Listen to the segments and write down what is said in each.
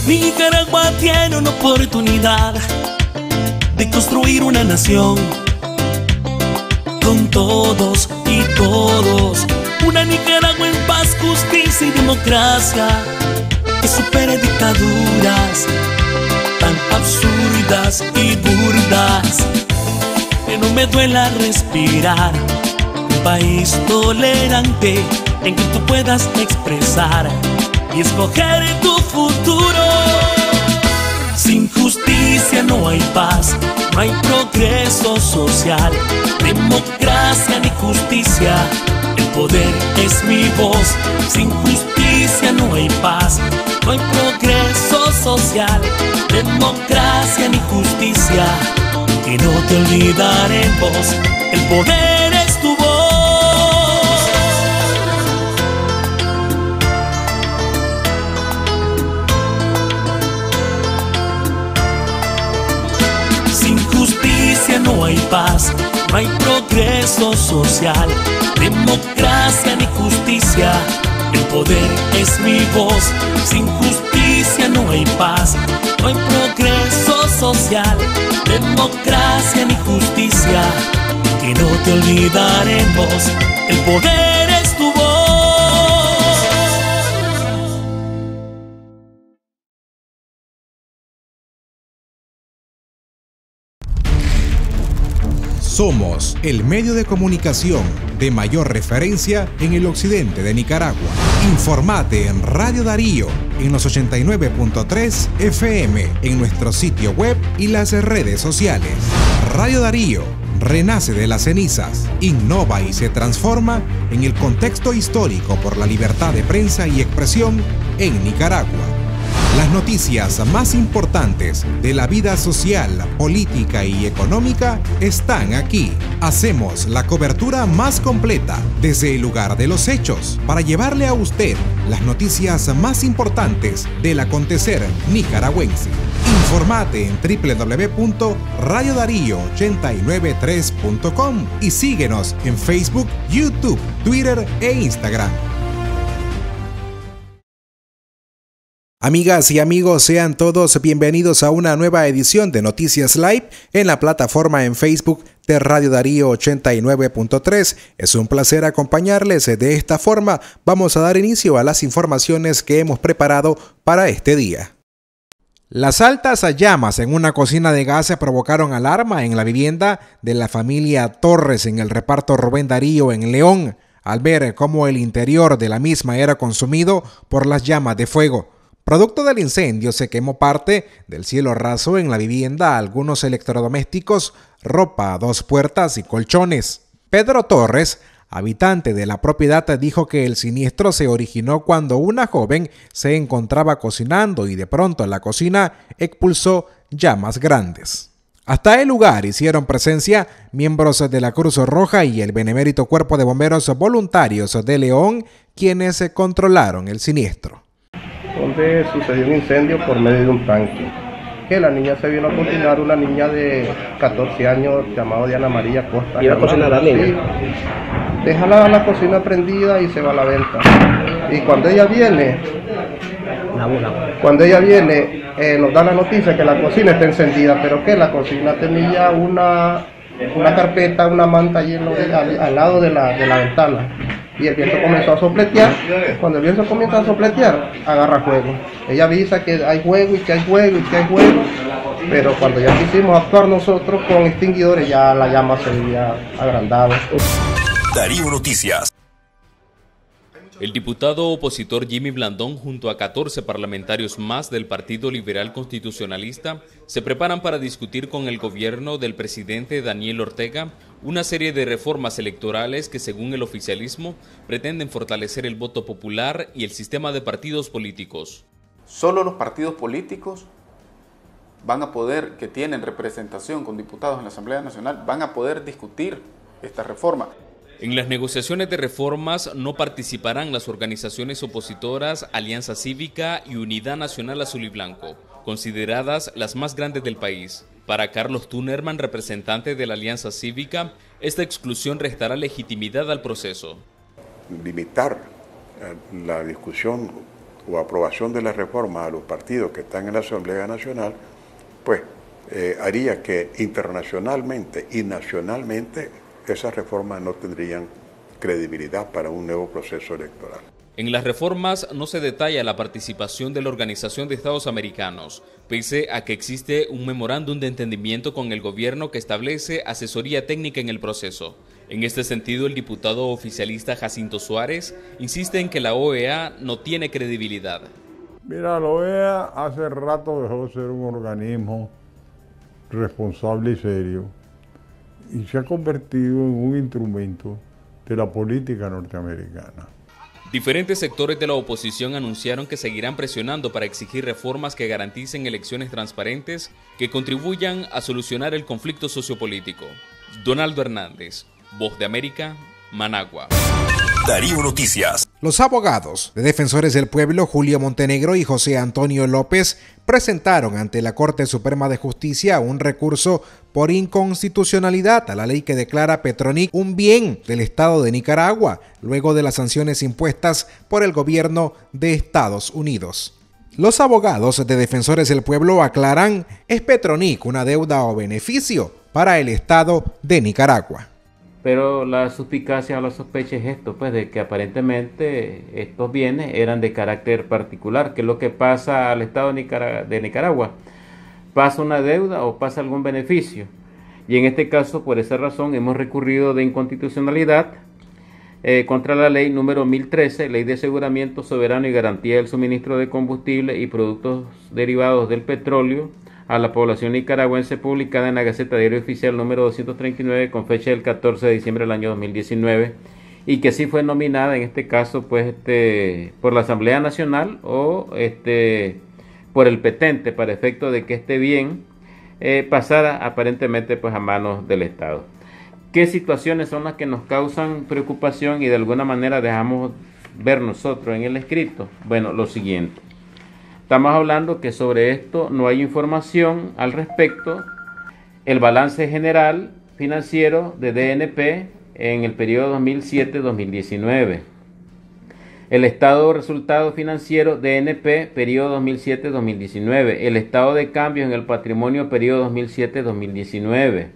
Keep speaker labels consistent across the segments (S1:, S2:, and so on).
S1: Nicaragua tiene una oportunidad de construir una nación con todos y todos. Una Nicaragua en paz, justicia y democracia que supere dictaduras tan absurdas y burdas. Que no me duela respirar. Un país tolerante en que tú puedas expresar y escoger tu futuro. Sin justicia no hay paz, no hay progreso social, democracia ni justicia, el poder es mi voz. Sin justicia no hay paz, no hay progreso social, democracia ni justicia, y no te olvidaremos, el poder es tu voz. Sin justicia no hay paz, no hay progreso social, democracia ni justicia, el poder es mi voz. Sin justicia no hay paz, no hay progreso social, democracia ni justicia, que no te olvidaremos, el poder es tu voz.
S2: Somos el medio de comunicación de mayor referencia en el occidente de Nicaragua. Informate en Radio Darío en los 89.3 FM en nuestro sitio web y las redes sociales. Radio Darío renace de las cenizas, innova y se transforma en el contexto histórico por la libertad de prensa y expresión en Nicaragua. Las noticias más importantes de la vida social, política y económica están aquí. Hacemos la cobertura más completa desde el lugar de los hechos para llevarle a usted las noticias más importantes del acontecer nicaragüense. Informate en www.radiodarío893.com y síguenos en Facebook, YouTube, Twitter e Instagram. Amigas y amigos, sean todos bienvenidos a una nueva edición de Noticias Live en la plataforma en Facebook de Radio Darío 89.3. Es un placer acompañarles. De esta forma vamos a dar inicio a las informaciones que hemos preparado para este día. Las altas llamas en una cocina de gas provocaron alarma en la vivienda de la familia Torres en el reparto Rubén Darío en León, al ver cómo el interior de la misma era consumido por las llamas de fuego. Producto del incendio se quemó parte del cielo raso en la vivienda, algunos electrodomésticos, ropa, 2 puertas y colchones. Pedro Torres, habitante de la propiedad, dijo que el siniestro se originó cuando una joven se encontraba cocinando y de pronto la cocina expulsó llamas grandes. Hasta el lugar hicieron presencia miembros de la Cruz Roja y el Benemérito Cuerpo de Bomberos Voluntarios de León, quienes controlaron el siniestro.
S3: Donde sucedió un incendio por medio de un tanque, que la niña se vino a cocinar, una niña de 14 años llamada Diana María Costa.
S4: ¿Iba a cocinar la niña?
S3: Sí. Deja la cocina prendida y se va a la venta. Y cuando ella viene, nos da la noticia que la cocina está encendida, pero que la cocina tenía una carpeta, una manta allí al lado de la ventana. Y el viento comenzó a sopletear. Cuando el viento comienza a sopletear, agarra fuego. Ella avisa que hay fuego y que hay fuego y que hay fuego, pero cuando ya quisimos actuar nosotros con extinguidores, ya la llama se había agrandado.
S5: Darío Noticias.
S6: El diputado opositor Jimmy Blandón, junto a 14 parlamentarios más del Partido Liberal Constitucionalista, se preparan para discutir con el gobierno del presidente Daniel Ortega una serie de reformas electorales que, según el oficialismo, pretenden fortalecer el voto popular y el sistema de partidos políticos.
S7: Solo los partidos políticos van a poder, que tienen representación con diputados en la Asamblea Nacional, van a poder discutir esta reforma.
S6: En las negociaciones de reformas no participarán las organizaciones opositoras Alianza Cívica y Unidad Nacional Azul y Blanco, consideradas las más grandes del país. Para Carlos Tunerman, representante de la Alianza Cívica, esta exclusión restará legitimidad al proceso.
S8: Limitar la discusión
S4: o aprobación de la reforma a los partidos que están en la Asamblea Nacional, pues haría que internacionalmente y nacionalmente esas reformas no tendrían credibilidad para un nuevo proceso electoral.
S6: En las reformas no se detalla la participación de la Organización de Estados Americanos, pese a que existe un memorándum de entendimiento con el gobierno que establece asesoría técnica en el proceso. En este sentido, el diputado oficialista Jacinto Suárez insiste en que la OEA no tiene credibilidad.
S8: Mira, la OEA hace rato dejó de ser un organismo responsable y serio y se ha convertido en un instrumento de la política norteamericana.
S6: Diferentes sectores de la oposición anunciaron que seguirán presionando para exigir reformas que garanticen elecciones transparentes que contribuyan a solucionar el conflicto sociopolítico. Donaldo Hernández, Voz de América, Managua.
S5: Darío Noticias.
S2: Los abogados de Defensores del Pueblo Julio Montenegro y José Antonio López presentaron ante la Corte Suprema de Justicia un recurso por inconstitucionalidad a la ley que declara Petronic un bien del Estado de Nicaragua, luego de las sanciones impuestas por el gobierno de Estados Unidos. Los abogados de Defensores del Pueblo aclaran, ¿es Petronic una deuda o beneficio para el Estado de Nicaragua?
S9: Pero la suspicacia o la sospecha es esto, pues de que aparentemente estos bienes eran de carácter particular, que es lo que pasa al Estado de Nicaragua. ¿Pasa una deuda o pasa algún beneficio? Y en este caso, por esa razón, hemos recurrido de inconstitucionalidad contra la ley número 1013, Ley de Aseguramiento Soberano y Garantía del Suministro de Combustible y Productos Derivados del Petróleo a la población nicaragüense, publicada en la Gaceta Diario Oficial número 239 con fecha del 14 de diciembre del año 2019 y que sí fue nominada en este caso pues por la Asamblea Nacional o por el petente para efecto de que este bien pasara aparentemente pues a manos del Estado. ¿Qué situaciones son las que nos causan preocupación y de alguna manera dejamos ver nosotros en el escrito? Bueno, lo siguiente. Estamos hablando que sobre esto no hay información al respecto. El balance general financiero de DNP en el periodo 2007-2019. El estado de resultado financiero DNP periodo 2007-2019. El estado de cambios en el patrimonio periodo 2007-2019.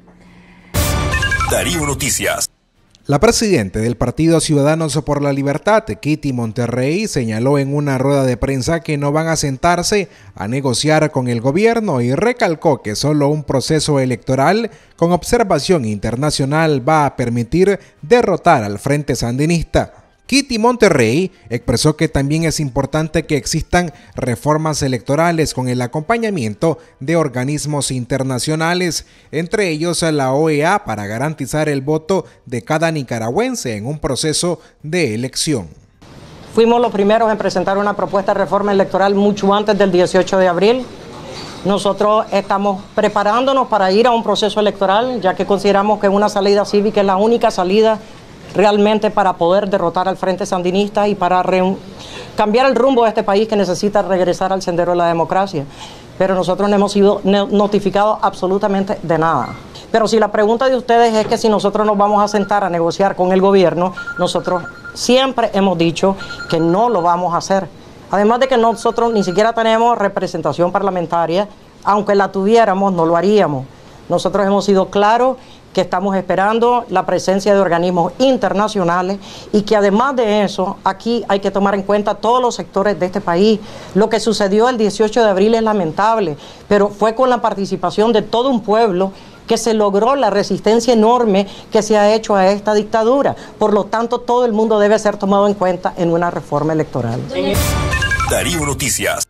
S5: Darío Noticias.
S2: La presidenta del Partido Ciudadanos por la Libertad, Kitty Monterrey, señaló en una rueda de prensa que no van a sentarse a negociar con el gobierno y recalcó que solo un proceso electoral con observación internacional va a permitir derrotar al Frente Sandinista. Kitty Monterrey expresó que también es importante que existan reformas electorales con el acompañamiento de organismos internacionales, entre ellos la OEA, para garantizar el voto de cada nicaragüense en un proceso de elección.
S10: Fuimos los primeros en presentar una propuesta de reforma electoral mucho antes del 18 de abril. Nosotros estamos preparándonos para ir a un proceso electoral, ya que consideramos que una salida cívica es la única salida realmente para poder derrotar al Frente Sandinista y para cambiar el rumbo de este país que necesita regresar al sendero de la democracia. Pero nosotros no hemos sido notificados absolutamente de nada. Pero si la pregunta de ustedes es que si nosotros nos vamos a sentar a negociar con el gobierno, nosotros siempre hemos dicho que no lo vamos a hacer. Además de que nosotros ni siquiera tenemos representación parlamentaria, aunque la tuviéramos, no lo haríamos. Nosotros hemos sido claros que estamos esperando la presencia de organismos internacionales y que además de eso, aquí hay que tomar en cuenta todos los sectores de este país. Lo que sucedió el 18 de abril es lamentable, pero fue con la participación de todo un pueblo que se logró la resistencia enorme que se ha hecho a esta dictadura. Por lo tanto, todo el mundo debe ser tomado en cuenta en una reforma electoral.
S5: Darío Noticias.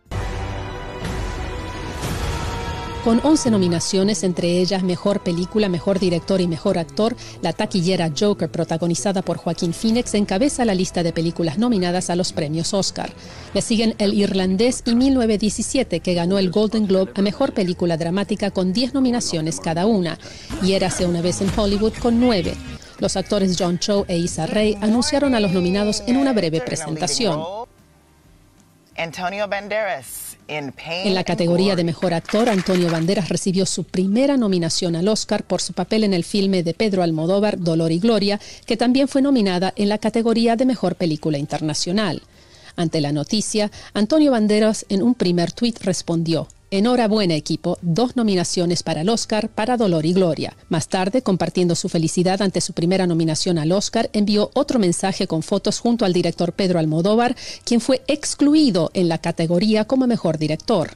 S11: Con 11 nominaciones, entre ellas Mejor Película, Mejor Director y Mejor Actor, la taquillera Joker, protagonizada por Joaquín Phoenix, encabeza la lista de películas nominadas a los premios Oscar. Le siguen El Irlandés y 1917, que ganó el Golden Globe a Mejor Película Dramática con 10 nominaciones cada una, y Érase una vez en Hollywood con 9. Los actores John Cho e Issa Rae anunciaron a los nominados en una breve presentación.
S12: Antonio Banderas.
S11: En la categoría de Mejor Actor, Antonio Banderas recibió su primera nominación al Oscar por su papel en el filme de Pedro Almodóvar, Dolor y Gloria, que también fue nominada en la categoría de Mejor Película Internacional. Ante la noticia, Antonio Banderas en un primer tuit respondió: enhorabuena equipo, 2 nominaciones para el Oscar para Dolor y Gloria. Más tarde, compartiendo su felicidad ante su primera nominación al Oscar, envió otro mensaje con fotos junto al director Pedro Almodóvar, quien fue excluido en la categoría como mejor director.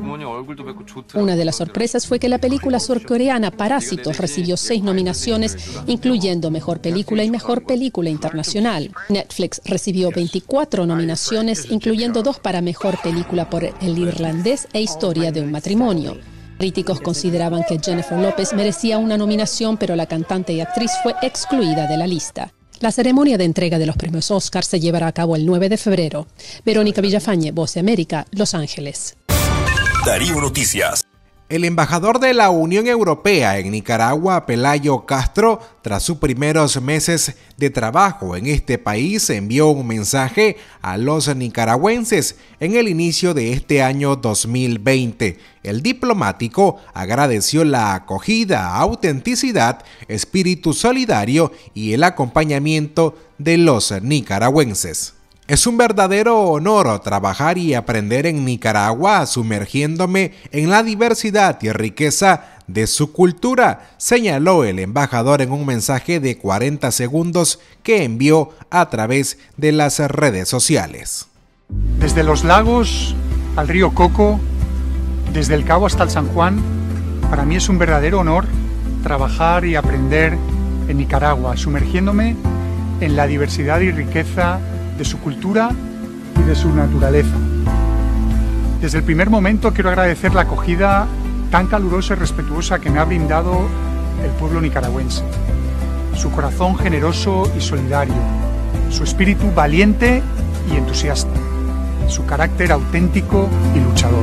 S11: Una de las sorpresas fue que la película surcoreana Parásitos recibió 6 nominaciones, incluyendo Mejor Película y Mejor Película Internacional. Netflix recibió 24 nominaciones, incluyendo 2 para Mejor Película por El Irlandés e Historia de un Matrimonio. Críticos consideraban que Jennifer López merecía una nominación, pero la cantante y actriz fue excluida de la lista. La ceremonia de entrega de los premios Oscar se llevará a cabo el 9 de febrero. Verónica Villafañe, Voz de América, Los Ángeles.
S5: Darío Noticias.
S2: El embajador de la Unión Europea en Nicaragua, Pelayo Castro, tras sus primeros meses de trabajo en este país, envió un mensaje a los nicaragüenses en el inicio de este año 2020. El diplomático agradeció la acogida, autenticidad, espíritu solidario y el acompañamiento de los nicaragüenses. Es un verdadero honor trabajar y aprender en Nicaragua, sumergiéndome en la diversidad y riqueza de su cultura, señaló el embajador en un mensaje de 40 segundos que envió a través de las redes sociales.
S13: Desde los lagos al río Coco, desde el Cabo hasta el San Juan, para mí es un verdadero honor trabajar y aprender en Nicaragua, sumergiéndome en la diversidad y riqueza de su cultura y de su naturaleza. Desde el primer momento quiero agradecer la acogida tan calurosa y respetuosa que me ha brindado el pueblo nicaragüense, su corazón generoso y solidario, su espíritu valiente y entusiasta, su carácter auténtico y luchador.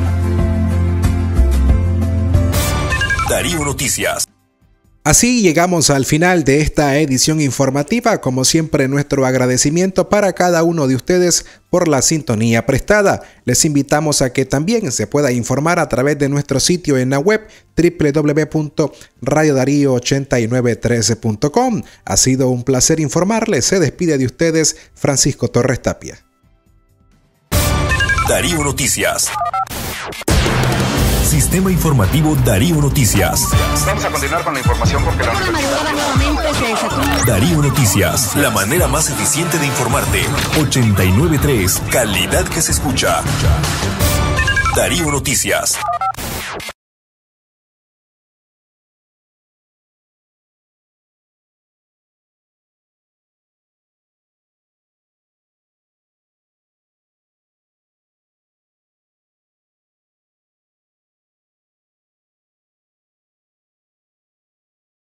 S5: Darío Noticias.
S2: Así llegamos al final de esta edición informativa. Como siempre, nuestro agradecimiento para cada uno de ustedes por la sintonía prestada. Les invitamos a que también se pueda informar a través de nuestro sitio en la web www.radiodarío8913.com. Ha sido un placer informarles. Se despide de ustedes Francisco Torres Tapia.
S5: Darío Noticias. Sistema Informativo Darío Noticias.
S14: Vamos a continuar con la información porque
S5: Darío Noticias, la manera más eficiente de informarte. 89.3, calidad que se escucha. Darío Noticias.